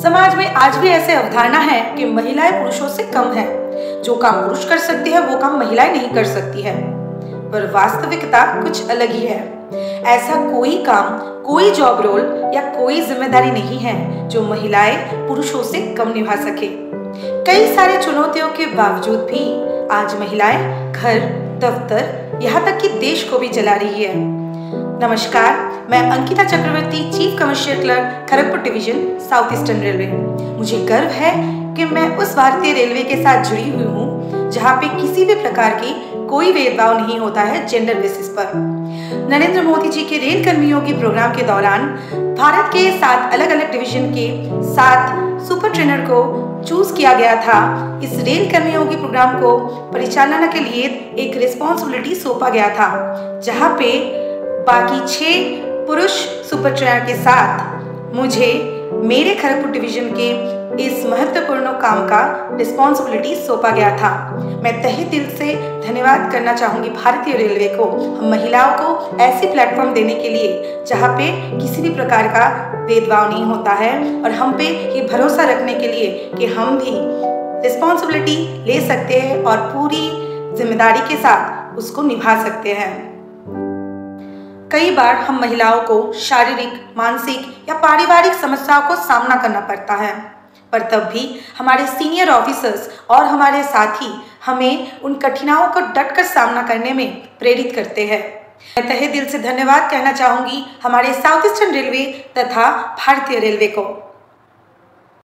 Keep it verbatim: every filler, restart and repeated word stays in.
समाज में आज भी ऐसे अवधारणा है कि महिलाएं पुरुषों से कम हैं। जो काम पुरुष कर सकती है वो काम महिलाएं नहीं कर सकती है, पर वास्तविकता कुछ अलग ही है। ऐसा कोई काम, कोई जॉब रोल या कोई जिम्मेदारी नहीं है जो महिलाएं पुरुषों से कम निभा सके। कई सारे चुनौतियों के बावजूद भी आज महिलाएं घर, दफ्तर, यहाँ तक कि देश को भी चला रही है। नमस्कार, मैं Ankita Chakraborty, chief commercial clerk, Kharagpur division, south eastern railway. मुझे गर्व है कि मैं उस भारतीय रेलवे के साथ जुड़ी हुई हूँ जहाँ पे किसी भी प्रकार की कोई भेदभाव नहीं होता है जेंडर बेसिस पर। नरेंद्र मोदी जी के रेल कर्मियों के प्रोग्राम के दौरान भारत के सात अलग अलग डिवीजन के सात सुपर ट्रेनर को चूज किया गया था। इस रेल कर्मियों के प्रोग्राम को परिचालना के लिए एक रिस्पॉन्सिबिलिटी सौंपा गया था, जहाँ पे बाकी छह पुरुष सुपर ट्रेनर के साथ मुझे मेरे खड़गपुर डिवीजन के इस महत्वपूर्ण काम का रिस्पॉन्सिबिलिटी सौंपा गया था। मैं तहे दिल से धन्यवाद करना चाहूँगी भारतीय रेलवे को, हम महिलाओं को ऐसी प्लेटफॉर्म देने के लिए जहाँ पे किसी भी प्रकार का भेदभाव नहीं होता है, और हम पे ये भरोसा रखने के लिए कि हम भी रिस्पॉन्सिबिलिटी ले सकते हैं और पूरी जिम्मेदारी के साथ उसको निभा सकते हैं। कई बार हम महिलाओं को शारीरिक, मानसिक या पारिवारिक समस्याओं को सामना करना पड़ता है, पर तब भी हमारे सीनियर ऑफिसर्स और हमारे साथी हमें उन कठिनाइयों को डटकर सामना करने में प्रेरित करते हैं। मैं तहे दिल से धन्यवाद कहना चाहूँगी हमारे साउथ ईस्टर्न रेलवे तथा भारतीय रेलवे को।